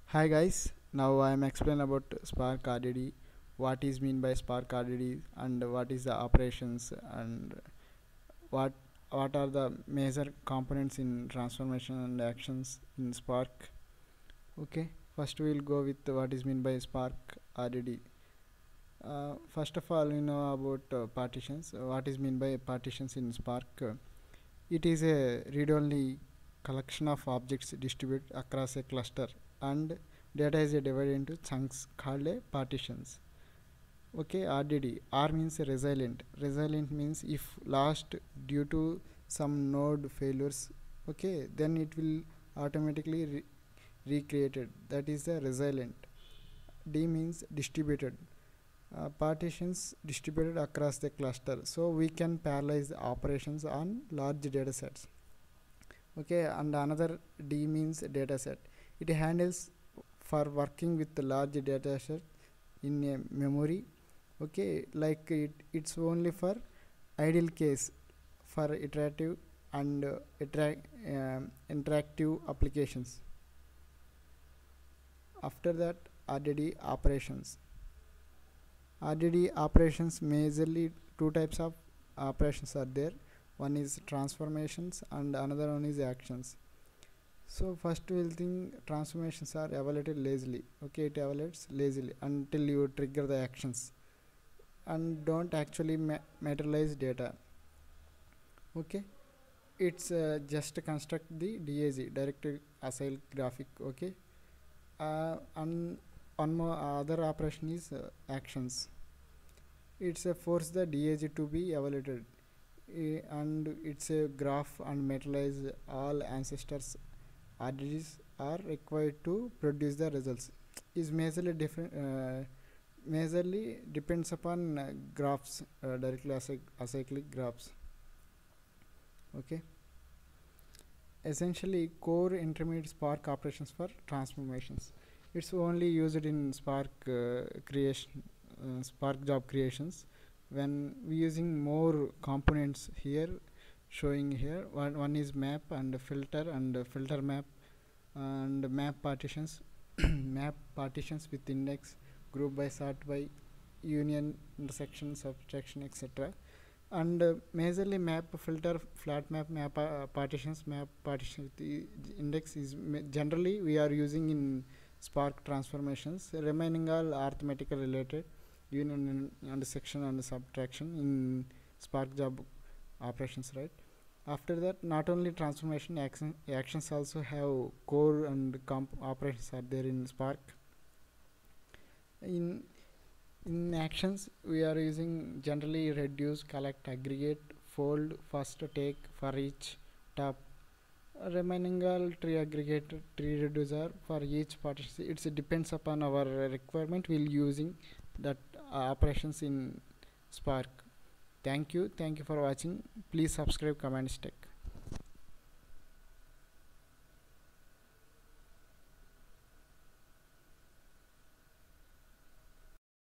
Hi guys, now I am explain about Spark RDD, what is mean by Spark RDD and what is the operations and what what are the major components in transformation and actions in Spark. Okay, first we will go with what is mean by Spark RDD. First of all, you know about partitions. What is mean by partitions in Spark? It is a read-only collection of objects distributed across a cluster, and data is divided into chunks called partitions. Okay, RDD. R means resilient. Resilient means if lost due to some node failures, okay, then it will automatically recreated. That is the resilient. D means distributed. Partitions distributed across the cluster, so we can parallelize the operations on large data sets. Okay, and another D means data set. It handles for working with the large data set in a memory. Okay, like it's only for ideal case for iterative and interactive applications. After that, RDD operations. RDD operations, majorly two types of operations are there. One is transformations and another one is actions. So first we'll think transformations are evaluated lazily. Okay, it evaluates lazily until you trigger the actions and don't actually materialize data. Okay, it's just construct the DAG, directory assigned graphic. Okay, and one more other operation is actions. It's a force the DAG to be evaluated, and it's a graph and materialize all ancestors RDDs are required to produce the results. Is majorly different. Majorly depends upon graphs, directly acyclic graphs. Okay. Essentially, core intermediate Spark operations for transformations. It's only used in Spark creation, Spark job creations. When we using more components here, showing here, one is map and filter map and map partitions, map partitions with index, group by, sort by, union, intersection, subtraction, etc. And majorly map filter, flat map, partitions with the index is generally we are using in Spark transformations. Remaining all arithmetical related, union and section and subtraction in Spark job operations, right? After that, not only transformation actions also have core and comp operations are there in Spark. In actions, we are using generally reduce, collect, aggregate, fold, first take for each top. Remaining all tree aggregate, tree reducer for each partition. It depends upon our requirement. We'll using that operations in Spark. Thank you for watching. Please subscribe Command Stack.